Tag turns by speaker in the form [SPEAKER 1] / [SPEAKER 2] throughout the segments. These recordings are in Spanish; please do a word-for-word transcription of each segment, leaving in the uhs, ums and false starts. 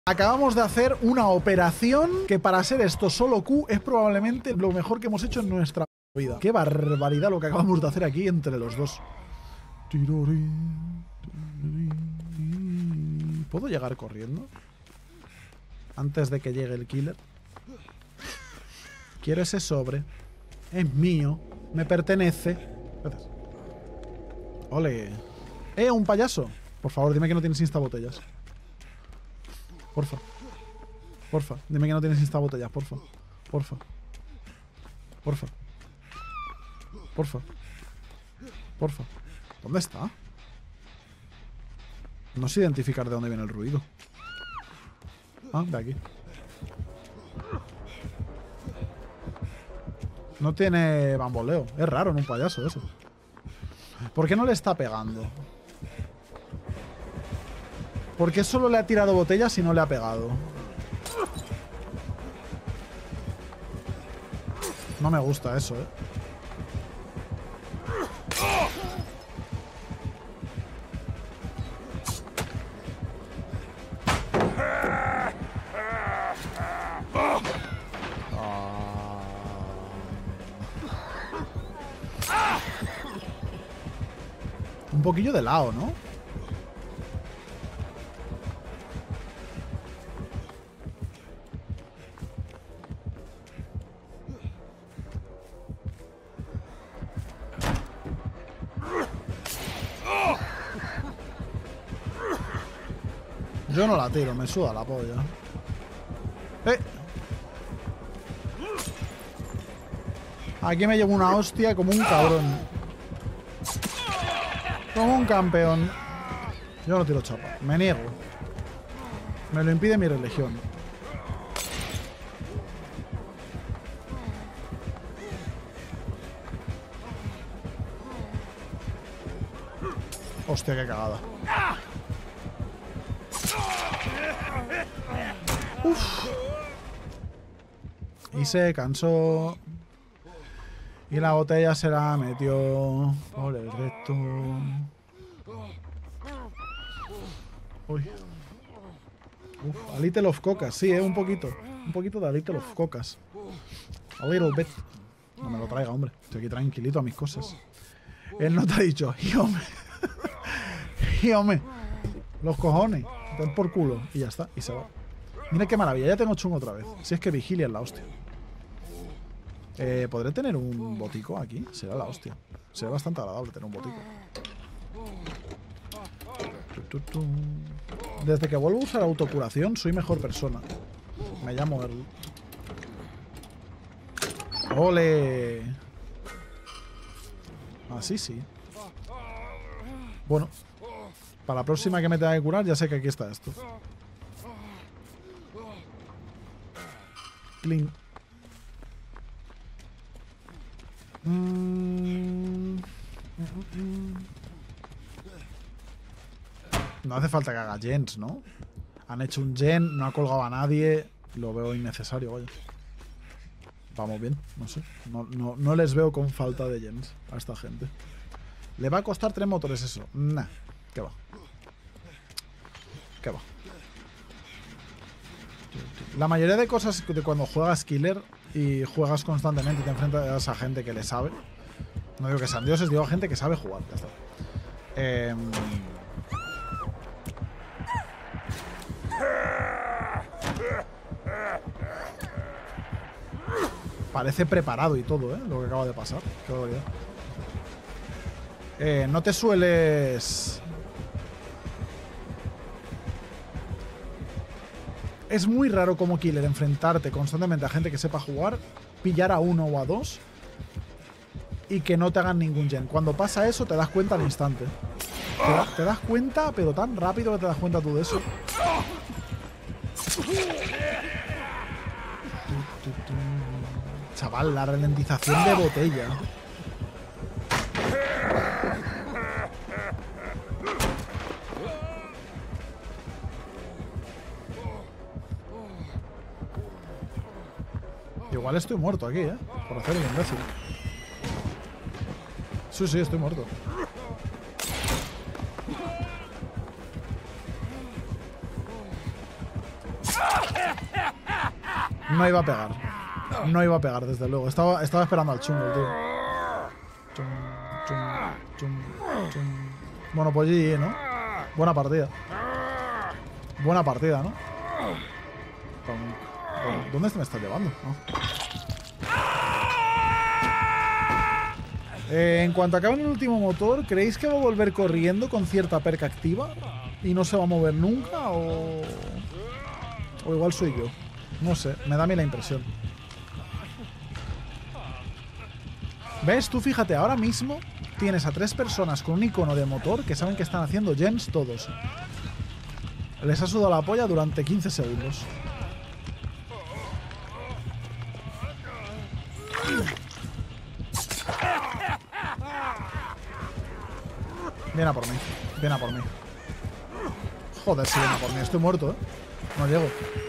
[SPEAKER 1] Acabamos de hacer una operación que para ser esto solo Q es probablemente lo mejor que hemos hecho en nuestra vida. Qué barbaridad lo que acabamos de hacer aquí entre los dos. ¿Puedo llegar corriendo? Antes de que llegue el killer. Quiero ese sobre. Es mío. Me pertenece. Gracias. Ole. ¡Eh, un payaso! Por favor, dime que no tienes instabotellas. Porfa. Porfa. Dime que no tienes instabotellas, porfa. Porfa. Porfa. Porfa. Porfa. ¿Dónde está? No sé identificar de dónde viene el ruido. Ah, de aquí. No tiene bamboleo. Es raro en un payaso eso. ¿Por qué no le está pegando? ¿Por qué solo le ha tirado botellas y no le ha pegado? No me gusta eso, ¿eh? Un poquillo de lado, ¿no? Yo no la tiro, me suda la polla. ¡Eh! Aquí me llevo una hostia como un cabrón. Como un campeón. Yo no tiro chapa. Me niego. Me lo impide mi religión. Hostia, qué cagada. Uf. Y se cansó. Y la botella se la metió por el recto. Uy. Uf, a little of cocas, sí, eh, un poquito. Un poquito de a little of cocas. A little bit. No me lo traiga, hombre. Estoy aquí tranquilito a mis cosas. Él no te ha dicho, y hombre. Y hombre. Los cojones. Ten por culo. Y ya está. Y se va. Mira qué maravilla. Ya tengo chungo otra vez. Si es que vigilia es la hostia. Eh, ¿Podré tener un botico aquí? Será la hostia. Será bastante agradable tener un botico. Desde que vuelvo a usar autocuración, soy mejor persona. Me llamo Earl. ¡Ole! Así sí. Bueno. Para la próxima que me tenga que curar, ya sé que aquí está esto. Clean. Mm. No hace falta que haga gens, ¿no? Han hecho un gen, no ha colgado a nadie. Lo veo innecesario, vaya. Vamos bien, no sé. No, no, no les veo con falta de gens a esta gente. ¿Le va a costar tres motores eso? Nah, ¿qué va? ¿Qué va? La mayoría de cosas de cuando juegas killer y juegas constantemente y te enfrentas a gente que le sabe. No digo que sean dioses, digo a gente que sabe jugar. Ya está. Eh, Parece preparado y todo, ¿eh? Lo que acaba de pasar. Qué barbaridad. Eh, no te sueles... Es muy raro como killer enfrentarte constantemente a gente que sepa jugar, pillar a uno o a dos y que no te hagan ningún gen. Cuando pasa eso te das cuenta al instante. Te, da, te das cuenta, pero tan rápido que te das cuenta tú de eso. Chaval, la ralentización de botella. Igual estoy muerto aquí, ¿eh? Por hacer el imbécil. Sí, sí, estoy muerto. No iba a pegar. No iba a pegar, desde luego. Estaba, estaba esperando al chungo, tío. Chum, chum, chum, chum. Bueno, pues G G, ¿no? Buena partida. Buena partida, ¿no? ¿Dónde se me está llevando? Oh. Eh, en cuanto acabe el último motor, ¿creéis que va a volver corriendo con cierta perca activa? ¿Y no se va a mover nunca? ¿O, o igual soy yo? No sé, me da a mí la impresión. ¿Ves? Tú fíjate, ahora mismo tienes a tres personas con un icono de motor que saben que están haciendo gems todos. Les ha sudado la polla durante quince segundos. Viene a por mí, viene a por mí. Joder, si viene a por mí, estoy muerto, ¿eh? No llego.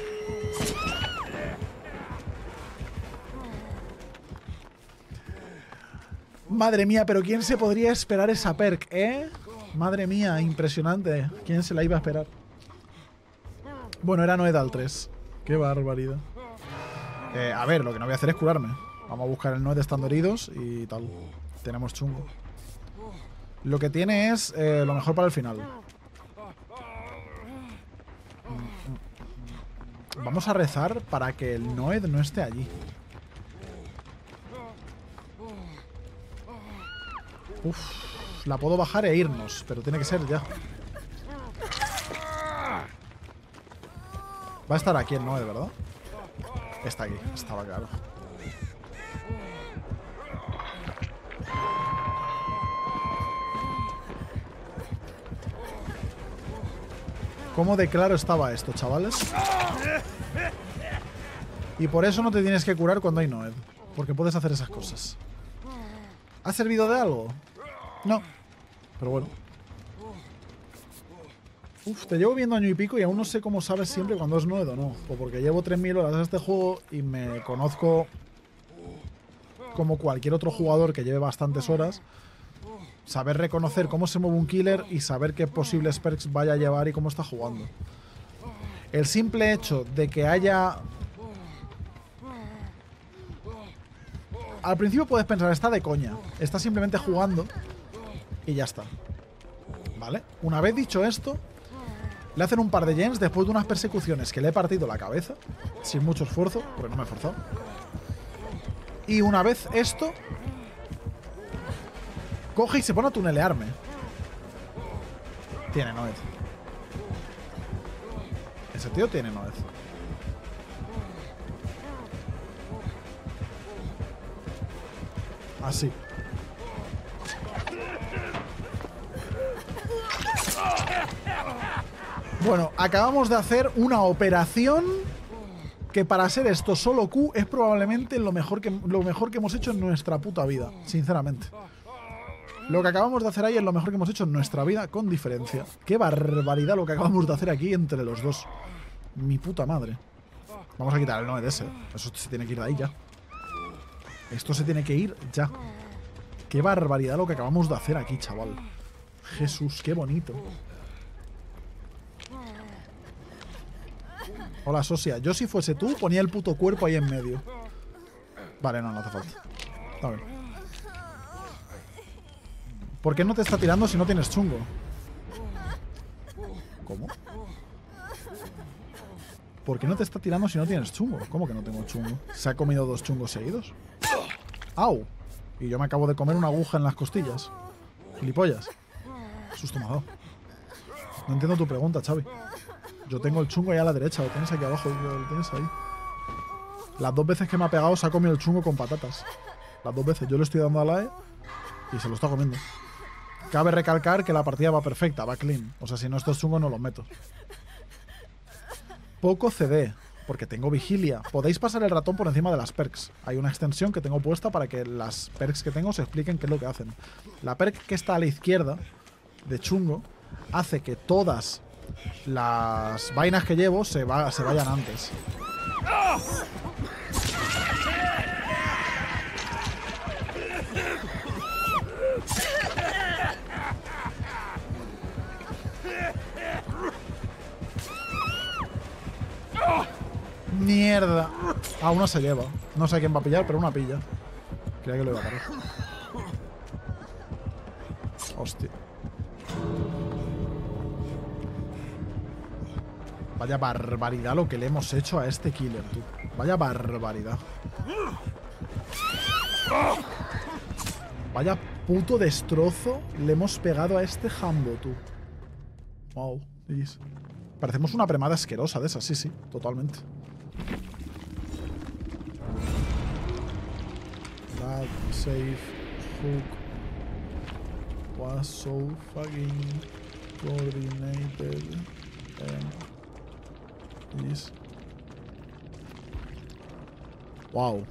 [SPEAKER 1] Madre mía, pero ¿quién se podría esperar esa perk, eh? Madre mía, impresionante. ¿Quién se la iba a esperar? Bueno, era Noed al tres. Qué barbaridad. Eh, a ver, lo que no voy a hacer es curarme. Vamos a buscar el Noed estando heridos y tal. Tenemos chungo. Lo que tiene es eh, lo mejor para el final. Vamos a rezar para que el Noed no esté allí. Uf, la puedo bajar e irnos, pero tiene que ser ya. Va a estar aquí el Noed, ¿verdad? Está aquí, estaba claro. ¿Cómo de claro estaba esto, chavales? Y por eso no te tienes que curar cuando hay Noed, porque puedes hacer esas cosas. ¿Ha servido de algo? No. Pero bueno. Uf, te llevo viendo año y pico y aún no sé cómo sabes siempre cuando es Noed o no. O porque llevo tres mil horas a este juego y me conozco como cualquier otro jugador que lleve bastantes horas. Saber reconocer cómo se mueve un killer y saber qué posibles perks vaya a llevar y cómo está jugando. El simple hecho de que haya... Al principio puedes pensar, está de coña. Está simplemente jugando y ya está. ¿Vale? Una vez dicho esto, le hacen un par de gens después de unas persecuciones que le he partido la cabeza, sin mucho esfuerzo, porque no me he esforzado. Y una vez esto, coge y se pone a tunelearme. Tiene Noed. Ese tío tiene Noed. Así. Bueno, acabamos de hacer una operación que para ser esto solo Q es probablemente lo mejor que, lo mejor que hemos hecho en nuestra puta vida, sinceramente. Lo que acabamos de hacer ahí es lo mejor que hemos hecho en nuestra vida, con diferencia. Qué barbaridad lo que acabamos de hacer aquí entre los dos. Mi puta madre. Vamos a quitar el Noed ese. Eso se tiene que ir de ahí ya. Esto se tiene que ir ya. Qué barbaridad lo que acabamos de hacer aquí, chaval. Jesús, qué bonito. Hola, Sosia. Yo si fuese tú, ponía el puto cuerpo ahí en medio. Vale, no, no hace falta. Está bien. ¿Por qué no te está tirando si no tienes chungo? ¿Cómo? ¿Por qué no te está tirando si no tienes chungo? ¿Cómo que no tengo chungo? ¿Se ha comido dos chungos seguidos? ¡Au! Y yo me acabo de comer una aguja en las costillas. Gilipollas. Susto me ha dado. No entiendo tu pregunta, Xavi. Yo tengo el chungo ahí a la derecha. Lo tienes aquí abajo. Lo tienes ahí. Las dos veces que me ha pegado se ha comido el chungo con patatas. Las dos veces. Yo le estoy dando a la E y se lo está comiendo. Cabe recalcar que la partida va perfecta, va clean. O sea, si no estos chungos no los meto. Poco C D, porque tengo vigilia. Podéis pasar el ratón por encima de las perks. Hay una extensión que tengo puesta para que las perks que tengo se expliquen qué es lo que hacen. La perk que está a la izquierda, de chungo, hace que todas las vainas que llevo se, va, se vayan antes. ¡Mierda! Ah, uno se lleva. No sé quién va a pillar, pero una pilla. Creía que lo iba a parar. Hostia. Vaya barbaridad lo que le hemos hecho a este killer, tú. Vaya barbaridad. Vaya puto destrozo le hemos pegado a este Hambo, tú. Wow. Jeez. Parecemos una premada asquerosa de esas, sí, sí, totalmente. That safe hook was so fucking coordinated. Um, yes. Wow.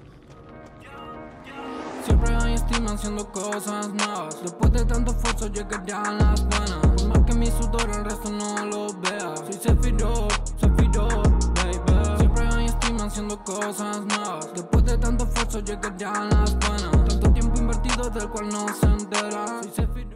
[SPEAKER 2] Siempre hay estima haciendo cosas nuevas. Después de tanto esfuerzo llegarán las buenas. Por más que mi sudor el resto no lo vea. Soy Sephiroth, Sephiroth, baby. Siempre hay estima haciendo cosas nuevas. Después de tanto esfuerzo llegarán las buenas. Tanto tiempo invertido del cual no se entera. Soy Sephiroth.